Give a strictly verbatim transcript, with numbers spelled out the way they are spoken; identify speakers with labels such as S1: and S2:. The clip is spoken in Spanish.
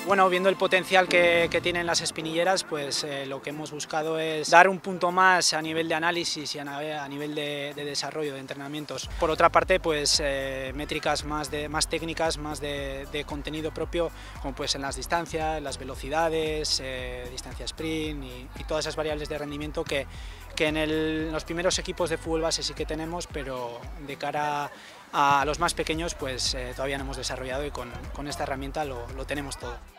S1: Bueno, viendo el potencial que, que tienen las espinilleras, pues eh, lo que hemos buscado es dar un punto más a nivel de análisis y a, a nivel de, de desarrollo de entrenamientos. Por otra parte, pues eh, métricas más, de, más técnicas, más de, de contenido propio, como pues en las distancias, las velocidades, eh, distancia sprint y, y todas esas variables de rendimiento que, que en el, los primeros equipos de fútbol base sí que tenemos, pero de cara a los más pequeños pues eh, todavía no hemos desarrollado, y con, con esta herramienta lo, lo tenemos todo.